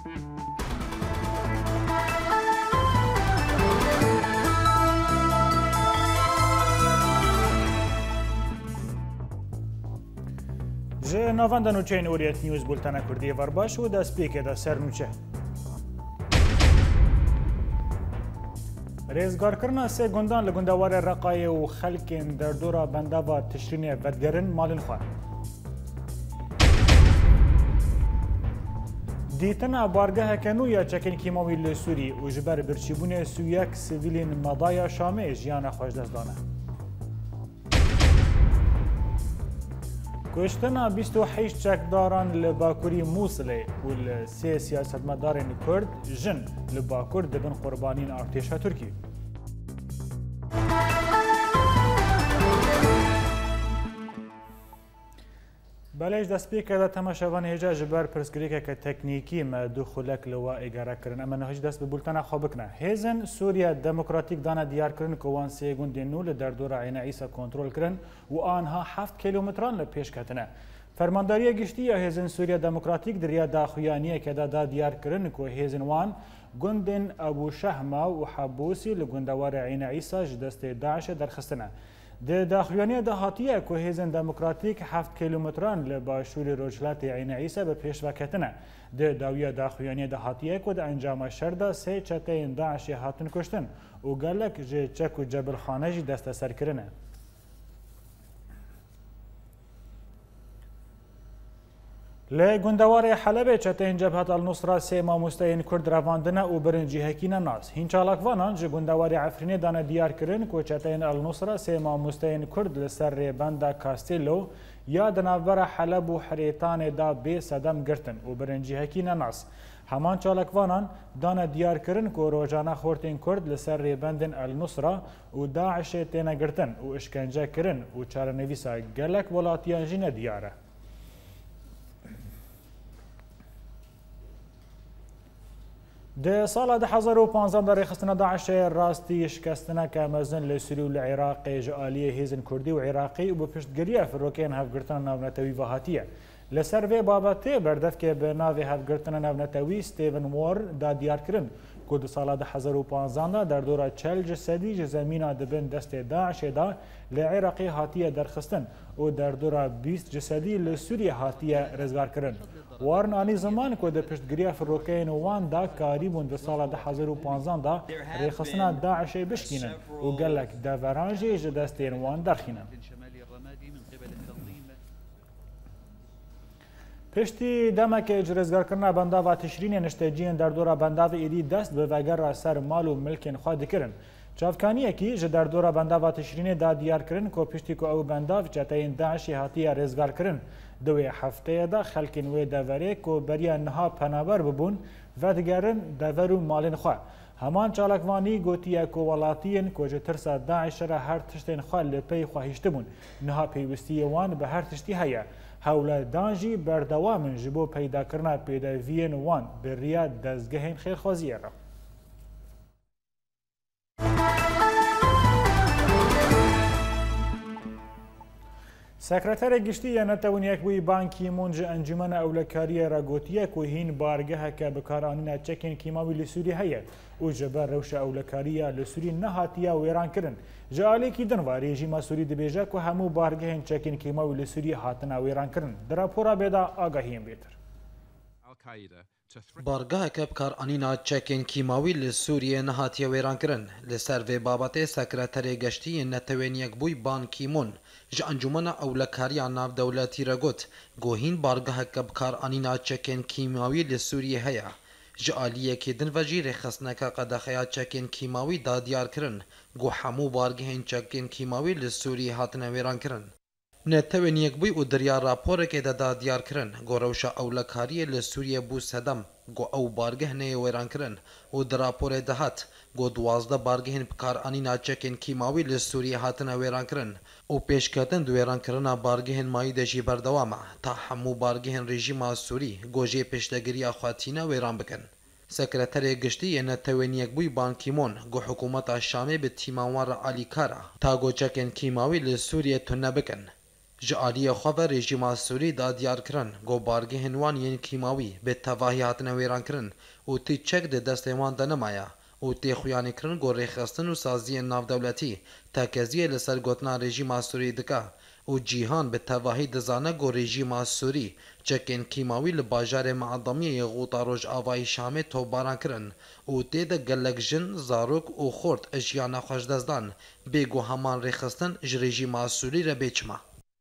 جه نوانده نوچه این اوریت نیوز بولتن کردی ورباش و دست پیکه دا سر نوچه ریزگار کرنا سه گندان لگندوار رقای و خلکین در دورا بنده و تشرین ودگرن مالن خواه دیتنا بارگاه کنو یا چکن کیماوی لسوری و جبر برچیبون سویک سویلین مضایا شامه جیان خوش دست دانه کشتنا 28 چکداران لباکوری موصله و سه سیاستمداران کرد جن لباکور دبن قربانین ارتشا ترکی بلش دست پیکه دا تماشاوان هجا جبر پرسکریکه که تکنیکی ما دو خلک لوا اگاره کرن اما نهاج دست به بولتنا خواب کنه هیزن سوریا دموکراتیک دانا دیار کرن که وان سه گوندین نول در دور عین عیسا کنترل کرن و آنها 7 کیلومتران لپیش کتنه فرمانداری گشتی یا هیزن سوریا دموکراتیک دریا داخویانیه که دا دیار کرن که هیزن وان گوندین ابو شهما و حبوسی لگوندوار عین عیسا جدست داعش درخستنه د داخلیانی دهاتیه که هیزن دموکراتیک 7 کیلومتران لباشور روجلات عین عیسا به پیش وکتنه د داویه داخلیانی دهاتیه که د انجام شرده سه چته داعش هاتن کشتن و گلک جه چک و جبل خانه جی دست سر کرنه لگندوار حلب چتین جبهت النصره سه ماموستین کرد رواندنه و برنجی هکینه ناس هین چالاکوانان جه گندوار عفرینه دانه دیار کرن که چتین النصره سه ماموستین کرد لسر بنده کاستیلو یا دنابر حلب و حریتان دا بی صدم گرتن و برنجی هکینه ناس همان چالاکوانان دانه دیار کرن که روزانه خورتین کرد لسر بندن النصره و داعش تینه گرتن و اشکنجه کرن و چارنویسا گلک ولاتیان جینه دیاره ده سال 2015 در خستنا داعش راستی شکستنا که مزن لسوری و لعراق جعالیه هیزن کردی و عراقی و بپشتگریه فروکین هفگرتن ناونتوی وهاتیه لسر وی بابته بردف که به ناوی هفگرتن ناونتوی ستیون وار دا دیار کرن که ده سال 2015 در دور 40 جسدی زمین دبن دست داعش دا لعراقی هاتیه درخستن و در دور 20 جسدی لسوری هاتیه رزگار کرن وارن آنی زمان که ده پشتگیری فروکین وان دا کاری بون ده سال 2015 دا ریخستنا داعش بشکینن و گلک دورانجی جدستین وان درخینن پشتی دمک اجرزگار کرنا بنده و تشرین نشتجین در دور بنده و ایدی دست به وگر را سر مال و ملکین خواه کرن چافکانیه کی جه در دور بنده و تشرین دا دیار کرن که پشتی که او بنده و چتین داعشی هاتی رزگار کرن دوی هفته دا خلکین وی دوره که بریا نها پنابر ببون و دگرن دورو مالین خواه همان چالکوانی گوتیه که ولاتین که جه ترسا داعش را هر تشتین خواه لپی خواهیشته بون نها پیوستی وان به هر تشتی هیا حول دانجی بردوامن جبو پیدا کرنا پیداوین وان به ریا دزگهین خیرخوازیه را سکرتر گشتی نتوان یک بوی بانکی مونج انجمن اولکاری را گوتیه که هین بارگه که بکارانینا چکین کیماوی لسوری هیه و جبر روش اولکاری لسوری نهاتیه ویران کرن جالی کی دنوا رژیم سوری دبیجه که همو بارگه چکین کیماوی لسوری هاتنا ویران کرن در راپورا بیدا آگاهیم بیتر بارگاه که بکارانینا چکین کیماوی لسوریه نهاتیه ویران کرن لسر و بابت سکرتر گشتی نتوان یک بوی بانکی مون جا انجمن اولکاری ناو دولتی را گوت گوهین بارگاه که بکارانینا چکین کیماوی لسوریه هیا جالیه که دن وجی رخصنه که قدخیا چکین کیماوی دا دیار کرن گو همو بارگهین چکین کیماوی لسوریه هاتنه ویران کرن نتوان یک بوی او دریا راپور که دا دیار کرن گو روشا اولکاری لسوریه بو صدم گو او بارگه نه ویران کرن و در راپور دهات گو 12 بارگهین بکارانینا چکین کیماوی لسوریه هاتنه ویران کرن او پیشکتن دویران کرنا بارگهن مایی دجی بردوامه تا همو بارگهن رژیم سوری گوجه پیشتگیری خواتینا ویران بکن. سکرتر گشتی نتوان یک بوی بانکیمون گو حکومت شامی به تیمانوار علی کارا تا گو چکن کیماوی لسوریه تنه بکن. ji aliyê xwe ve rejîma Sûrî da diyarkirin got bargehên wan yên kîmawî bi tevahî hatine wêrankirin û tî çek di destê wan de nemaya û tê xuyanîkirin got rêxistin û saziyên navdewletî tekeziyê li ser gotina rejîma Sûrî dike û cîhan bi tevahî dizane got rejîma Sûrî çekên kîmawî li bajarê Meedamiyê Ghûta Rojavayê Şamê topbaran kirin û tê de gelek jin, zarok û xort jiyana xwe ji dest dan bêgo heman rêxistin ji rejîma Sûrî re bêçima.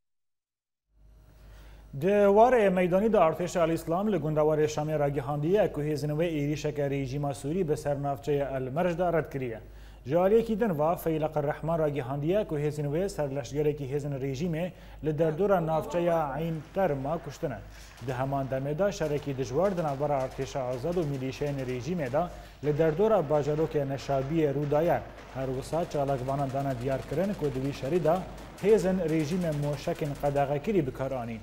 Di warê meydanî de Artêşa Alîslam li gundawarê Şamê ragihandiye ku hêzên wê êrîşeke rejîma Sûrî bi ser navçeya El-Merj de red kiriye. Ji aliyekî din va Feylaq Rehman ragihandiye ku hêzên wê serleşgerekî hêzên rejîmê li derdora navçeya Eyn Terma kuştine. Di heman demê de şerekî dijwar di navbera Artêşa Azad û milîşeyên rejîmê de li derdora bajarokê Neşabiyê Rûdayê her wisa çalakvanan dane diyarkirin ku di wî şerî de hêzên rejîmê moşekên qedexekirî bikar anîn.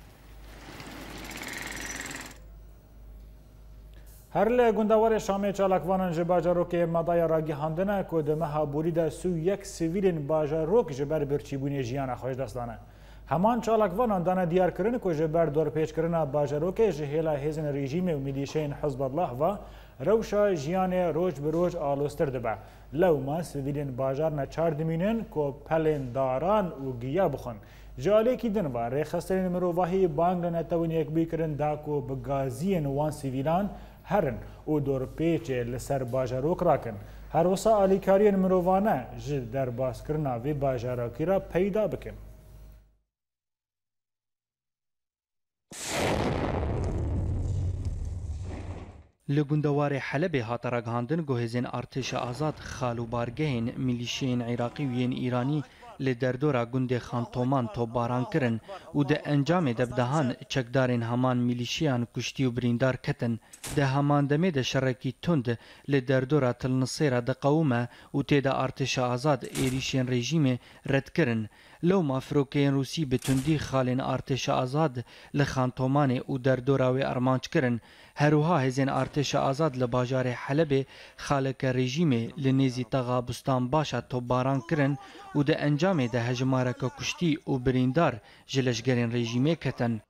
هر لی گندوار شامی چالکوانان جباجاروک مدای راگیهاندنه که ده مهابوری ده سو یک سویلین باجاروک جبر برچیبونی جیان خوش دستانه. همان چالکوانان دانه دیار کرن که جبر دور پیچ کرن باجاروک جهیلا هیزن رژیم و ملیشین حزب الله و روشا جیان روج بروج آلوستر دبه. لو ما سویلین باجار نچار دمینن که پلین داران و گیا بخون. جالی کی دن و ریخسترین مروواهی بانگ لنتوین یک بیکرن دا که بگازین وان سویلان هرن او دور پیچ لسر باجاروک راکن هر وسا آلیکارین مروانه جه در باسکرنا وی باجاروکی را پیدا بکن. لگندوار حلب هات راگهاندن گوهزین ارتش آزاد خالو بارگهین میلیشین عراقی و ایرانی لدردورا گند خانتومان توباران کرن و ده انجام دبدهان چکدارین همان میلیشیان کشتی و بریندار کتن ده همان دمه ده شرکی تند لدردورا تلنصیره ده قومه و تیده ارتش آزاد ایریشین رژیم رد کرن لو ما فروکین روسی بتندی خالین ارتش آزاد لخانتومان و دردورا و ارمانچ کرن هروها هزین ارتش آزاد لباجار حلب خالق رژیم لنیزی تغابستان باشا توباران کرن و ده انجام ده هجمارک کشتی و بریندار جلشگرین رژیمه کتن.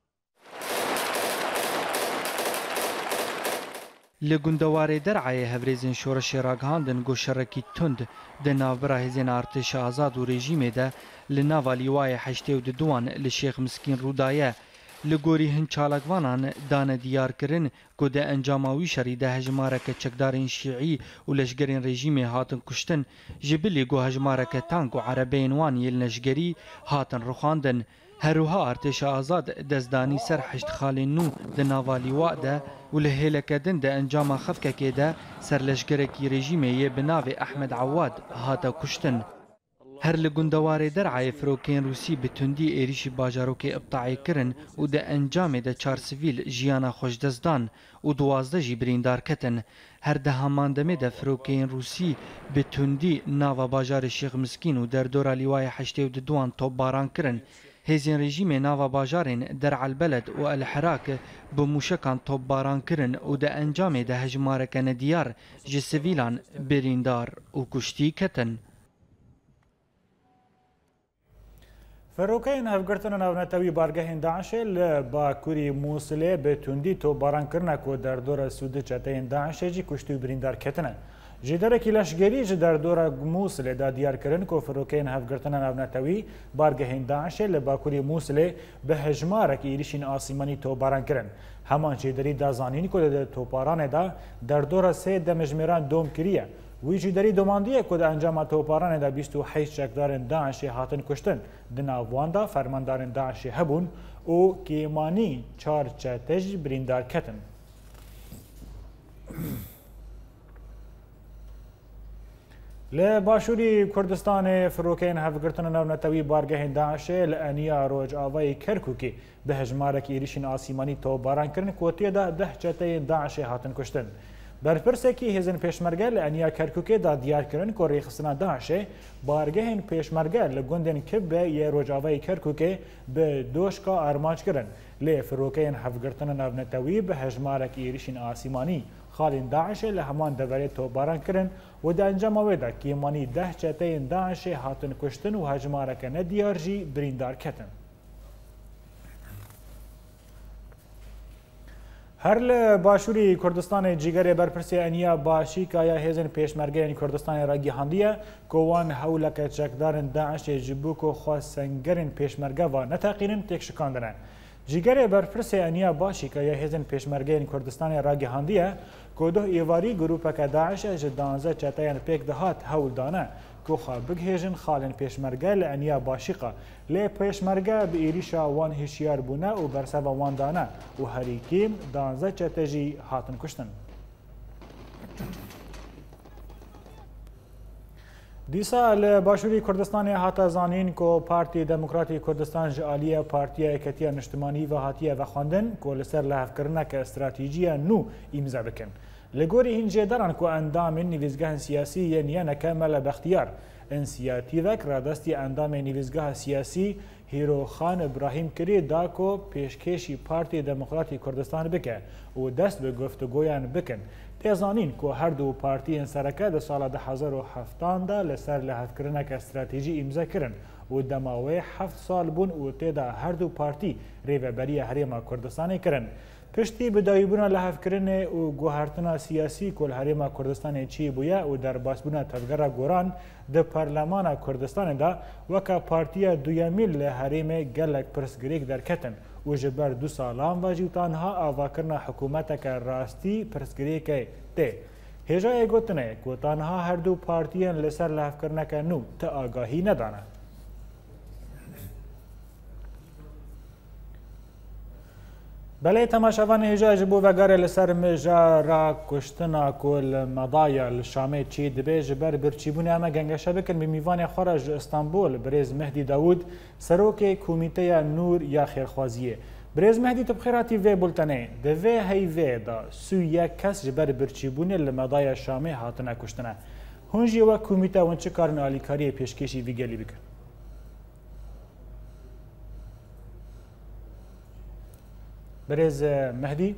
لگندوار درعای هفریزین شورش راگهاندن گو شرکی تند ده ناوبرا هزین ارتش آزاد و رژیمه ده لناوا لیوای حشته و دوان لشیخ مسکین رودایه لگوری هن چالکوانان دان دیار کرن که ده انجاماوی شری ده هجمارک چکدارین شیعی و لشگرین رژیم هاتن کشتن جبلی گو هجمارک تانک و عربین وان یل نشگری هاتن رخاندن هروها ارتش آزاد دزدانی سر حشت خالین نو ده ناوالی واده و لهیلکدن ده انجام خفکه ده سر لشگرکی رژیمی بناو احمد عواد هاتا کشتن هر لگندوار درعای فروکین روسی بتندی ایریش باجاروک ابطاعی کرن و ده انجام ده چار سویل جیانا خوشدزدان و 12 جی بریندار کتن هر ده همان ده فروکین روسی بتندی ناوا باجار شیخ مسکین و در دورا لیوای حشته و دوان توب باران کرن هزین رژیم ناوا باجارین درع البلد و الحراک بموشکان توب باران کرن و ده انجام ده هجمارک ندیار جسویلان بریندار و کشتی کتن فروکین هفگرتن ناونتوی بارگهین داعش لباکوری موصله به تندی تو باران کرنه که در دور سود چتین داعش جی کشتی و بریندار کتنه. جدار کلاشگری در دور موصله دا دیار کرن که فروکین هفگرتن ناونتوی بارگهین داعش لباکوری موصله به هجمارک ایریشین آسیمانی تو باران کرن. همان جداری دازانین که تو باران دا در دور سه دمجمیران دوم کریه. ویجی داری دوماندیه که انجام توپاران دا 28 چکدارن داعشی هاتن کشتن دنا واندا فرماندارن داعشی هبون او کیمانی 4 چتج بریندار کتن. لباشوری کردستان فروکین هفگرتن ناونتوی بارگه داعش لانیا روج آوای کرکوکی به هجمارک ایریشین آسیمانی توباران کرن کوتی دا 10 چتای داعشی هاتن کشتن. برپرسکی هزین پیشمرگه لانیا کرکوکی دا دیار کرن که ریخستنا داعشه بارگهین پیشمرگه لگوندن کبه یه روجاوی کرکوکی به دوشکا آرمانچ کرن لی فروکین هفگرتن ناونتوی به هجمارک ایریشین آسیمانی خالین داعشه لهمان دوره توباران کرن و دا انجام ویدا کیمانی 10 چتین داعشه هاتن کشتن و هجمارک ندیار جی بریندار کتن. هر ل باشوری کردستان جیگر برپرسی انیا باشی که یا هزن پیشمرگه کردستان را گیهاندیه کوان هولک چکدارن داعش جبوکو خواست سنگرن پیشمرگه و نتاقینن تک شکاندنه. جیگر برپرسی انیا باشی که یا هزن پیشمرگه کردستان را گیهاندیه کودو ایواری گروپک داعش جدانزه چتاین پیک دهات هول دانه کو خابگ هیجن خالن پیشمرگه لانیا باشیقه لی پیشمرگه به ایریشا وان هشیار بونه و برسوا وان دانه و هریکیم دانزه چتجی هاتن کشتن. دیسا لباشوری کردستان هاتا زانین کو پارتی دموکراتی کردستان جالیه پارتی اکتیا نشتمانی و هاتیه و خواندن کو لسر لحف کرنه که استراتیجیه نو ایمزه بکن. لگوری این جداران کو اندام نویزگاه سیاسی یعنی نکمل باختیار انسیاتیوک را دستی اندام نویزگاه سیاسی هیرو خان ابراهیم کری دا کو پیشکشی پارتی دموکراتی کردستان بکه و دست به گفتگویان بکن. تیزانین کو هر دو پارتی انسرکه ده سال 2007 دا لسر لحظ کرنه که استراتیجی امضا کرن و دماوی 7 سال بون و تیدا هر دو پارتی ریوبری حریم کردستان کرن. پشتی بدایبونا لحف کرنه و گوهرتنا سیاسی کل حریم کردستان چی بویه و در باسبونا تفگر گوران ده پارلمان کردستان دا وکا پارتیا دویمیل لحریم گلک پرسگریک در کتن و جبر 2 سالان و جیوتانها آوا کرنا حکومت که راستی پرسگریک ته. هجای گوتنه که تانها هر دو پارتیان لسر لحف کرنه که نو تا آگاهی ندانه. بله تماشاوان هجا جبو وگاره لسر مجا را کشتنا کل مضایا لشامه چی دبه جبر برچیبون اما گنگشه بکن بمیوان خارج استانبول برز مهدی داود سروک کمیته نور یا خیرخوازیه. برز مهدی تبخیراتی وی بولتنه دوه هی وی دا سو یک کس جبر برچیبون لمضایا شامه هاتنا کشتنا. هنجی و کمیته ونچه کارن آلیکاری پیشکشی ویگلی بکن. برز مهدي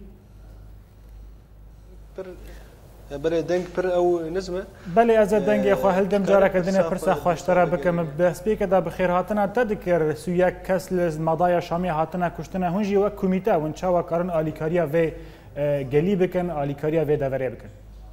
بله دنگ پر او نزمه بله از دنگ خو هل دم جارا کردن فرصه خوشتره بکم بس بیک دا بخیر هاتنا تذکر سو یک کس لز مضایا شامی هاتنا کشتنه هنجی و کمیته ونچا و کارن آلیکاریا و گلی بکن آلیکاریا و دوره بکن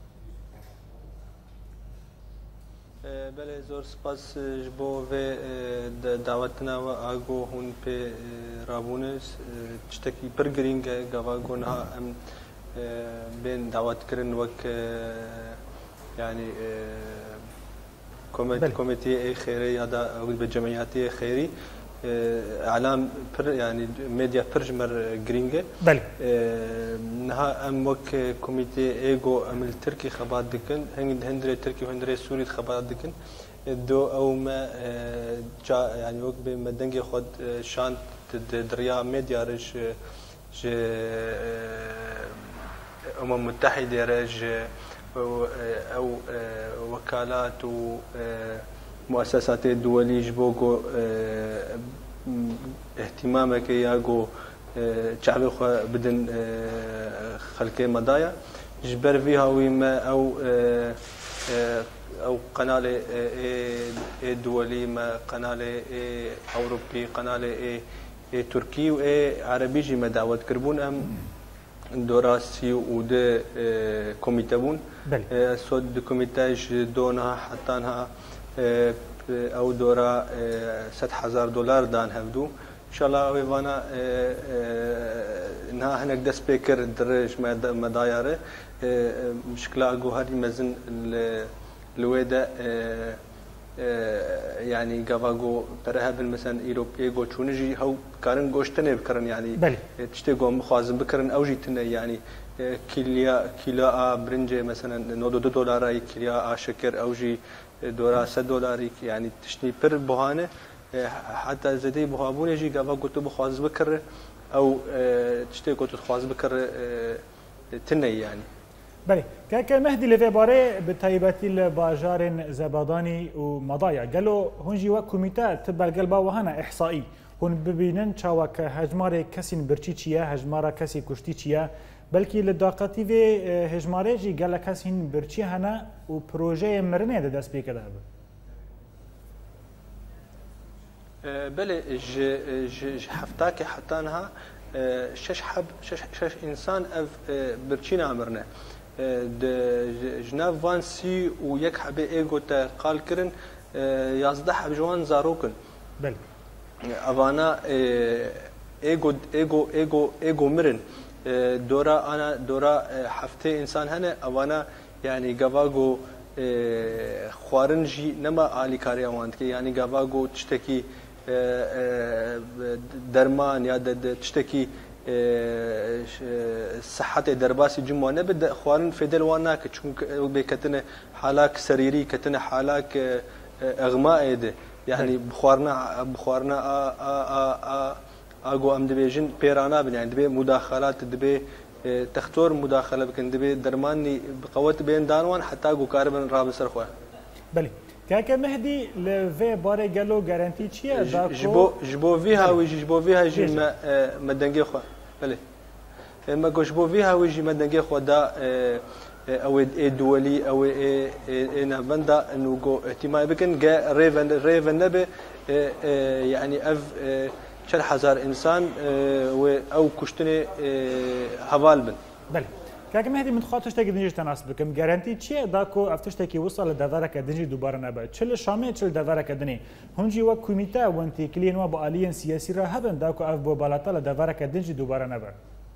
بله زور سپاس جبو و دعوتنا و آگو هون پی رابونس چتکی پر گرینگ گوا گونها ام بين دعوات كرن وك يعني كوميتي خيري هذا او بالجمعياتي خيري اعلام يعني ميديا برجمر جرينجه بله نها ام وك كوميتي ايجو ام التركي خبات دكن هندري تركي وهندري سوري خبات دكن دو او ما جا يعني وك بمدنجي خد شان دريا ميديا رج أمم متحدة رج أو وكالات ومؤسسات دولية جبوكو اهتمامك ياجو شعبي بدن خلقي مضايا جبر فيها ويما أو قناة دولي ما قناة أوروبي قناة تركي وعربي جي مدعوات كربون أم دوراسي وده كوميتا بون صد كوميتاج دونها حطانها او دورا $7,000 دان هفدو ان شاء الله ويفانا انها هناك دس بيكر درج مدايره مشكله جوهري مزن الويدا يعني قافاقو برهاب مثلا ايروبيغو تشونجي هو كارن غوشتنه بكرن يعني تشتيغو مخازن بكرن اوجي تنه يعني كيلا برنجه مثلا $9 كيلا شكر اوجي دورا $7 يعني تشتي بر بهانه حتى زدي بهابون يجي قافاقو تبخواز بكر او تشتيغو تخواز بكر تنه يعني بله که مهدی لفه باره به طیبتی لباجار زبادانی و مضایا گلو هنجی و کمیته تبرگل با وهانا احصایی هن ببینن چاوا که هجمار کسی برچی چیه هجمار کسی کشتی چیه بلکی لداقتی و هجماره جی گل کسی برچی هنه و پروژه مرنه ده دست بی کده بله هفتاك حتانها شش انسان اف برچین امرنه جناف وان سی و یک حبه ایگو تا قال کرن 11 حب جوان زاروکن بله اوانا ایگو مرن دورا هفته انسان هنه اوانا يعني جافاجو خوارنجي نما آلي كاري أوانت كي يعني جافاجو تشتكي درمان يا تشتكي صحة درباسي جموع نبدأ خوارن فدل وانا كتشون بكتنا حالاك سريري كتنا حالاك إغماء ده يعني بخوارنا اگو ام دبی جن پیرانا بن يعني دبی مداخلات دبی تختور مداخله بكن دبي درماني بقوت بين دانوان حتى اگو كاربن راب سرخوا بله كاكا مهدي لفي باري قالو جارانتي تشيا جبو فيها ويجي جبو فيها جي ما دنگي خوا بله ما جبو فيها ويجي ما دنگي خوا دا او دولي او نافندا انه جو اهتمام بكن جا ريفن نبي يعني اف 4000 انسان او كشتني هوال بن بله كاك مهدي من خاطرش تاكي دنجي تناسب بكم جارانتي تشي داكو افتش تاكي وصل لدفارك دنجي دوباره نبا تشل شامي تشل دفارك دني هونجي وك كوميتا وانتي كلين و بالين سياسي را هبن داكو اف بو بالاتا لدفارك دنجي دوباره نبا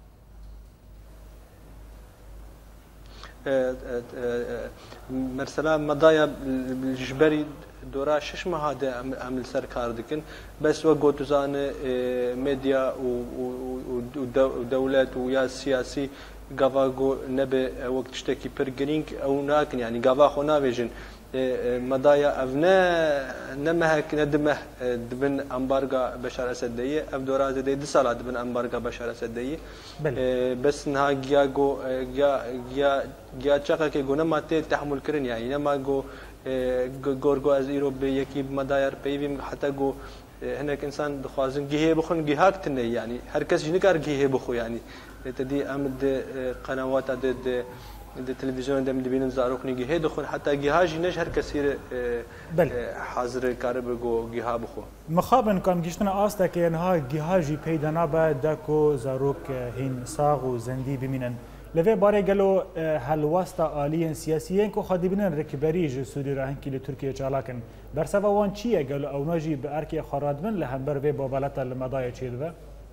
مرسلا مضايا الجبري دورا شش مهاده عمل سركار دكن بس وقوت زان ميديا ودولات ويا سياسي قافاغو نبي وقت تشتكي برجرينك او ناكن يعني قافاخو نافيجن مضايا افنا نمهك ندمه دبن امبارغا بشار اسد دي اف دورا دي دسالا دبن امبارغا بشار اسد دي بس نها جياغو جيا تشاكا كي غنا مات تحمل كرن يعني نما جو گورگو از ایروب یکی مدایر پیویم حتی گو هناك انسان دخوازن جهه بخون جهاك تنه يعني هر کس جنكار جهه بخو يعني تدي امد قنوات د التلفزيون دم دبين زاروخني جهه دخون حتى جهاج نش هر كثير حاضر كاربغو جهه بخو مخابن كم جشتنا استا كي انها جهاجي بيدنا بعدكو زاروك هين صاغ وزندي بمنن لفه باره گلو هلواستا آلیین سیاسیین کو خادی بینن رکبری جو سوری راهن کی ترکیه چالاکن برسوا وان چیه گلو او ناجی به ارکی خرادمن لهمبر و بابلتا المدای چیدوه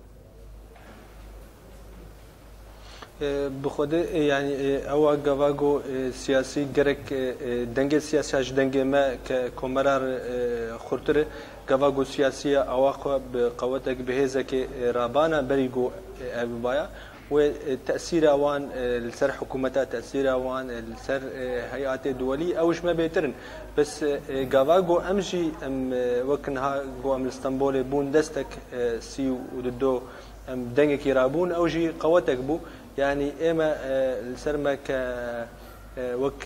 بخود يعني او جواغو سياسي جرك دنگ سياسي اج دنگ ما كمرار خرطر جواغو سياسيه اواخو بقوتك بهزك رابانا بريغو ابايا وتأثير اوان السر حكومتها تأثير اوان السر هيئات دولية اوش ما بيترن بس جافاغو امجي ام وكنها جو ام اسطنبول بون دستك سي وددو ام دنگك يرابون اوجي قوتك بو يعني اما السرما ك وك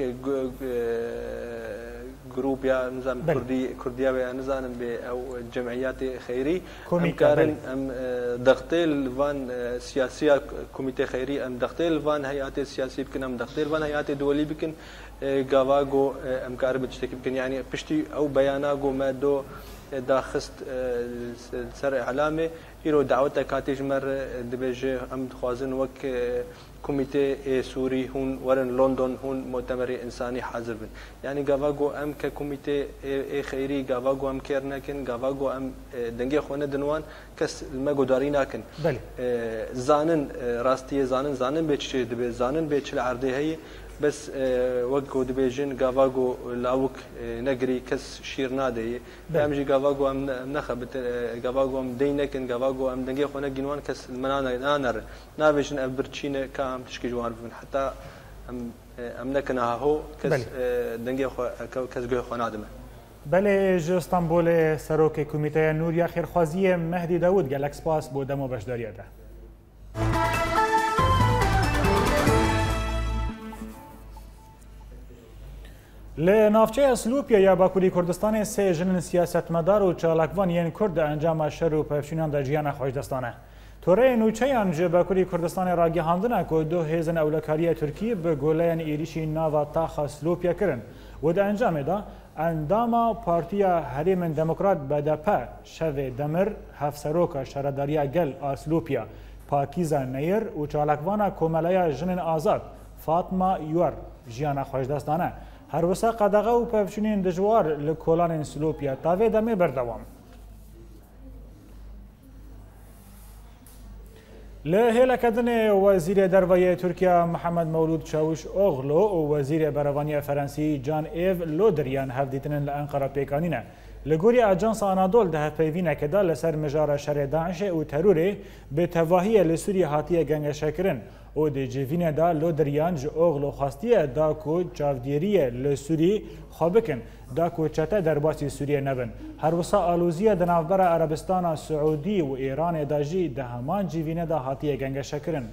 جروب يا نظام كردية يا نظام او جمعيات خيري ام كارن ام ضغطي فان سياسيه كوميتي خيري ام ضغطي الفان هيئات سياسيه يمكن ام ضغطي الفان هيئات دولي يمكن جافاغو ام كارب تشتكي يمكن يعني بشتي او بياناغو ما دو داخست سر اعلامي يرو دعوته كاتيج مر دبيجي ام خوازن وك كوميتي سوري هون ورن لندن هون مؤتمر انساني حاضر بن يعني جافاغو ام ككوميتي خيري جافاغو ام كيرناكن جافاغو ام دنگي خونه دنوان كس المقداريناكن زانن راستي زانن بيتش دبي زانن بيتش العرضي هي بس وقو دبيجن جافاغو لاوك نجري كس شيرنا دي امجي جافاغو ام نخبت جافاغو ام دينكن جافاغو ام دنگي خونه جنوان كس المنانا نانر نافيجن ابرتشينه كام تشكي جوار حتى ام نكنها هو كس دنگي كس جو خونه ادمه بله جو اسطنبول سروک کمیته نوریا خیرخوازی مهدی داود گلکس پاس بو دمو بشداریه ده لنافچه اسلوپیا یا باکوری کردستان سه جنن سیاستمدار و چالاکوان یین کرد انجام شر و پفشینان در جیان خوشدستانه. توره نوچه انجا باکوری کردستان را گهاندنه که دو هیزن اولکاری ترکی به گولین ایریشی ناوا تاخ اسلوپیا کرن و در انجام دا انداما پارتیا حریم دموکرات بدپا شو دمر هفسروک شرداریا گل اسلوپیا پاکیزا نیر و چالکوانا کوملیا جنن آزاد فاطمه یور جیانا خوشدستانه هر وسا قدغه و پفچونین دجوار لکولان سلوپیا تاوی دمه بردوام لهلكدن وزير دروية تركيا محمد مولود چاوش اوغلو ووزير بروانية فرنسي جان ايف لودريان هفديتن لأنقرة بيكانينة لگوری اجانس آنادول ده پیوینه کدا لسر مجار شر داعش و تروره به تواهی لسوریه هاتیه گنگ شکرن و ده جوینه دا لودریان جو اوغلو خواستیه دا کو چاودیریه لسوری خوابکن دا کو چته در باسی سوریه نبن هر وسا آلوزیه دنافبر عربستان سعودی و ایران داجی ده همان جوینه دا هاتیه گنگ شکرن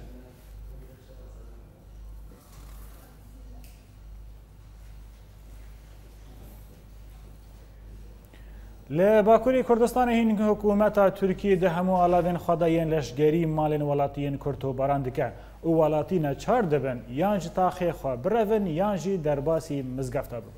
لباکوری کردستان هین حکومت ترکی ده همو آلاوین خدایین لشگری مالین ولاتین کرد و باراندکه و ولاتین چار دبن یانج تاخی خواه برون یانجی درباسی مزگفتا ببن.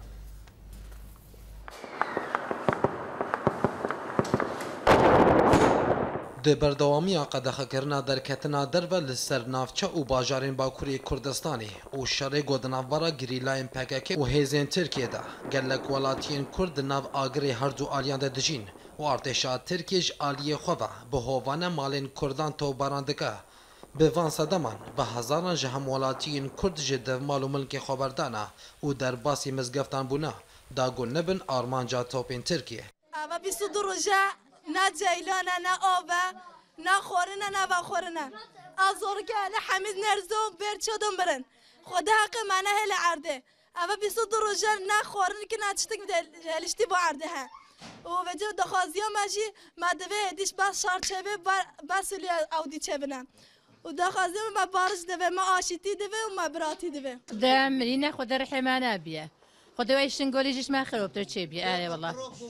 د بردوامی قدخکرنا درکتنا درو لسر نافچه و باجارین باکوری کردستانی و شر گودنافورا گریلاین پکک و هیزین ترکیه ده گلک ولاتین کرد ناو آگری هر دو آلیان ده دجین و ارتشا ترکیج آلیه خواه به هوان مالین کردان تو باراندکه به وان صدمان به هزاران جهم ولاتین کرد جده مال و ملک خبردانه و در باسی مزگفتان بونه داگو نبن آرمانجا توپین ترکیه اما 22 روزه نه جیلانه نه آبه نه خورنه نه بخورنه آزورگه نه حمید نرزو برچودون برن خدا حق منه هل عرده اما 22 روزه نه خورن که نه چطک هلشتی با عرده ها و وجه دخوازی ها مجی مدوه هدیش بس شارچوه بس ولی اودی چه بنن و دخوازی ما بارش دوه ما آشیتی دوه و ما براتی دوه ده مرینه خدا رحمانه بیه خدا وایشن گلیجش ما خراب تر چی بیه آره والله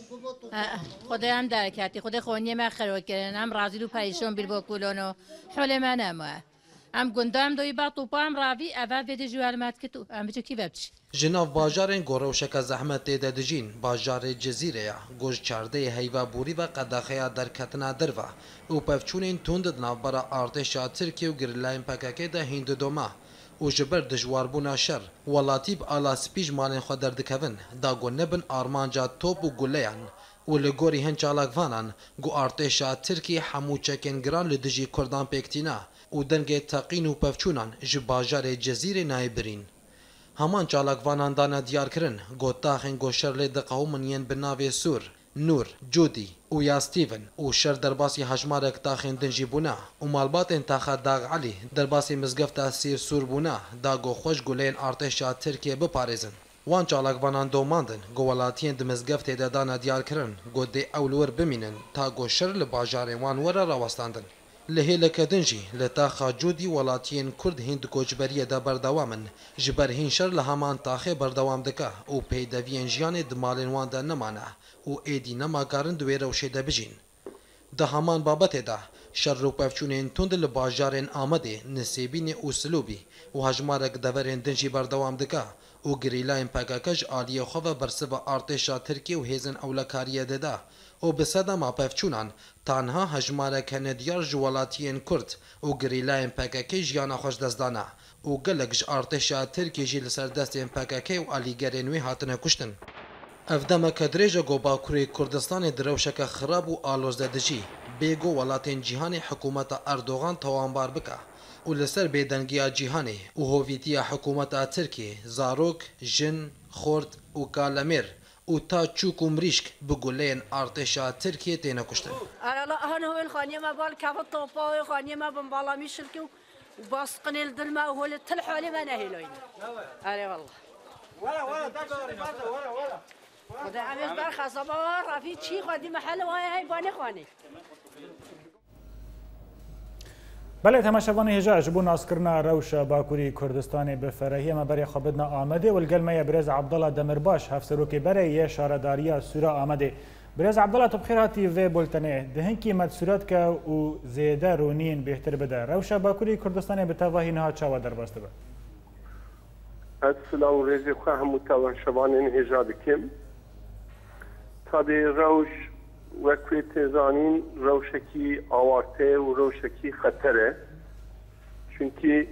خدا هم درکاتی خدا خونی ما خراب کردن هم راضی دو پریشون بیل با کلونو حال من هم هم گندم دوی با توپا هم راوی اول ویدی جوال مات کتو هم بچه کی ببچ جناف باجارین گوروشک زحمت دیده دجین باجار جزیره گوش چارده هیوا بوری و قداخیا در کتنا دروا و پفچونین توند ناف برا ارتشا ترکیه و گرلاین پکاکه ده هند دوما و جبر دجوار بونا شر ولاتیب آلا سپیج مالین خود دردکوین دا گو نبن آرمانجا توپ و گولیان و لگوری هن چالاکوانان گو ارتشا ترکی حمو چکن گران لدجی کردان پیکتینا و دنگ تقین و پفچونان جباجار جزیره نایبرین همان چالاکوانان دانا دیار کرن گو تاخین گو شر لدقاومن ین بناوی سور نور جودی و یا ستیون و شر درباسی هجمارک تاخین دنجی بونا و مالبات انتاخا داغ علی درباسی مزگفت سیر سور بونا داگو خوش گولین ارتشا ترکیه بپارزن وان چالاکوانان دوماندن گو ولاتین دمزگفت دانا دیار کرن گو دی اولور بمینن تا گو شر لباجارین وان ورا راوستاندن لهیلک دنجی لتاخا جودی ولاتین کرد هند کوچبریه دا بردوامن جبر هین شر لهمان تاخه بردوام دکه و پیدوین جیان دمالین وان دا نمانه و ایدی نماکارن دوی روشه دا بجین ده همان بابت دا شر و پفچونین تند لباجارین آمده نسیبین و سلوبی و هجمارک دورین دنجی بردوام دکه و گریلاین پاکاکج آلیه خواه برسو ارتشا ترکیه و هیزن اولکاریه دا و بسده ما پفچونان تنها هجمارک هندیار جوالاتین کرد و گریلاین پاکاکی جیانا خوش دزدانه و گلک ارتشا ترکی جی لسر دستین پاکاکی و آلیگرین وی هاتنه کشتن افدام کدریجا گو باکوری کردستان دروشک خراب و آلوزده دجی بیگو ولاتین جیهانی حکومت اردوغان توانبار بکه و لسر بیدنگی جیهانی و هویتی حکومت ترکی زاروک جن خورد و کالمیر و تا چوک و مریشک بگولین ارتشا ترکیه تینه کشتن هنا هو الخانية ما بال كافة طوبة الخانية ما بنبالا ميشلكو وباسقني الدلمة وهو اللي تلحوا ما نهيلوين أري والله ولا وده عميز برخص أبا رافي شيء خدي محل وهاي باني خاني بله تماشاوان هجا جبو ناسکرنا روش باکوری کردستان به فرهی ما برای خبرنا آمده و الگلمه برز عبدالله دمرباش هفسروکی برای یه شارداری سورا آمده برز عبدالله تو بخیر هاتی و بولتنه دهن قیمت صورت که و زیده رونین بهتر بده روش باکوری کردستان به تواهی نها چاوا در باسته به السلام ریزی خواه همو تماشاوان هجا بکم تابی روش وەکوێ تێزانین ڕەوشێکی ئاوارتەیە و ڕەوشێکی خەتەرە چونکی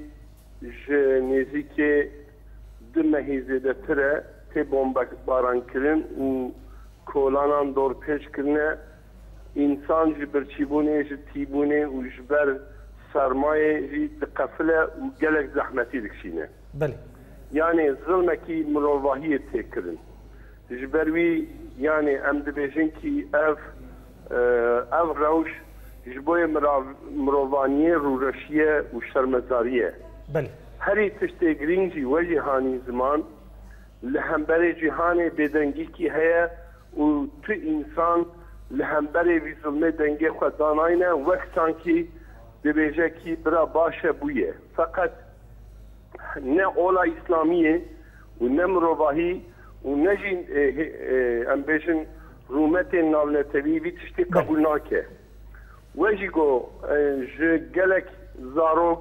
نزیک دمهی زیده تره تی بمباران کرن و کولانان دور پیش کرنه انسان جی برچیبونه جی تیبونه و جبر سرمایه جی دقفله و گلک زحمتی دکشینه بله یعنی ظلمکی مروواهی تکرن جبروی یعنی ام دبیجن کی اف روش جبوی مرووانی رورشیه و شرمزاریه بله هری تشتی گرینجی و جهانی زمان لهمبر جهان بدنگی کی هیا و تو انسان لهمبر وی ظلمه دنگی خود داناینه وقتان کی دبیجه کی برا باشه بویه فقط نه اولا اسلامیه و نه مروواهی و نه جین ام بیشن رومت ناولتوی وی تشتی قبول ناکه وجی گو گلک زاروک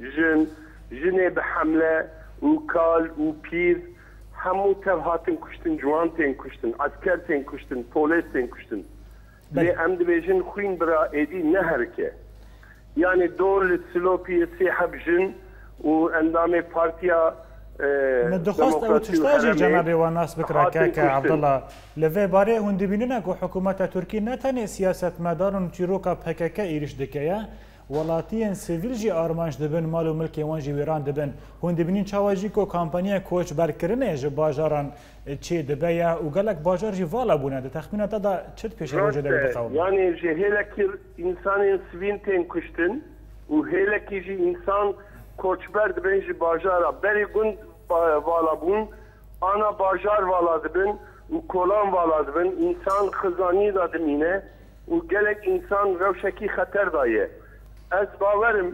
جنه به حمله و کال و پیر همو تفهاتن کشتن جوان تین کشتن عسکر تین کشتن پولیس تین کشتن لی ام دبیجن خوین برا ایدی نهرکه یعنی دور لسلوپی سیحب جن و اندام پارتیا ندخواست او تشتاجي جنابي والناس بكرة كاكا عبد الله لفي باري هون دبيننا كو حكومة تركيا نتاني سياسة مدار تشيروكا بهكاكا ايرش دكايا ولاتيان سيفيل جي ارمانش دبن مالو ملكي وان جي ويران دبن هون دبينين چاواجي كو كامبانيا كوچ بركرنه جي باجاران چي دبيا وقالك باجار جي فالا بونا ده تخمينات دا چت پیش روجه ده بقاوم يعني جي هيلكي انسان سوينتين كشتن وهيلكي جي انسان کوچبر دبن جی باجارا بری گند والا بون آنا باجار والا دبن و کولان والا دبن انسان خزانی دادمینه و گلک انسان روشکی خطر دایه از باورم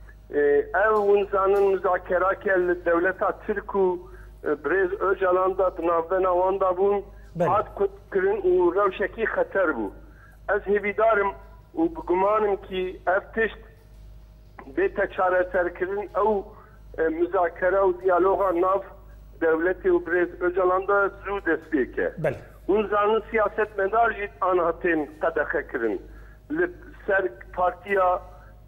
او انسانın müzakerake devleta Türk'ü brez Öcalan da navbena vanda bun ad kutkirin u روشکی خطر بو از هیویدارم و بگمانم کی افتشت بیت چاره سرکردن او مذاکره و دیالوگا ناف دولتی و برز Öcalan da زود دست بیکه اون زانın siyaset medar jit anhatin qadaxe kirin li ser partiya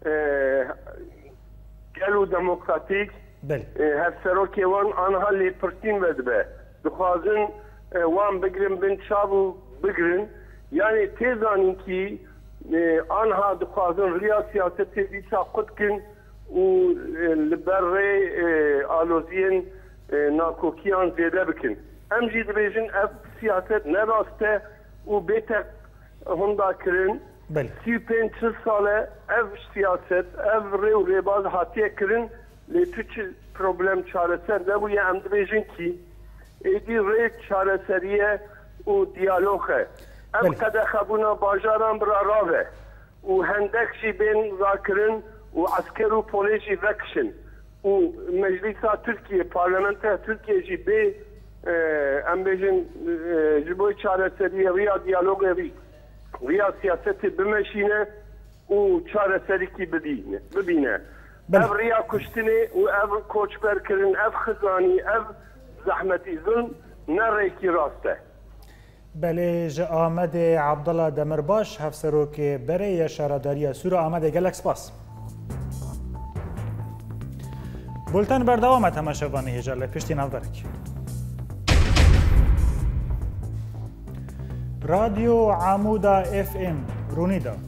gelo demokratik hevserokê wan anha lêpirtîn vedibe dixwazin wan bigirin bin çav û bigirin yani tê zanîn ki anha dixwazin riya siyasetê dîsa qutkin û li ber rê aloziyên nakokiyan zêde bikin em jî dibêjin ev siyaset ne rast e û bêtek hunda kirin 35 sale ev siyaset ev rê û rêbaz hatiye kirin lê tu çi problem çareser nebûye em dibêjin ki êdî rê çareseriye û diyalog e ev qedexebûna bajaran bira rav e û hendek jî bên rakirin û esker û polê jî vekişin û Meclisa Türkiye Parlamenter Türkiye jî bê em bêjin ji bo çareseriye riya diyalogê wî riya siyasetê bimeşîne û çareserîkî bibîne ev riya kuştinê û ev koçberkirin ev xizanî ev zehmetî zulm ne rêkî rast e بله ji Amedê Abdullah Demirbaş hevserokê berê ya şaradariya Sûra Amedê gelek spas Bulten berdewam e temaşevanî hêja li piştî navberek راديو عمودة FM رونيدا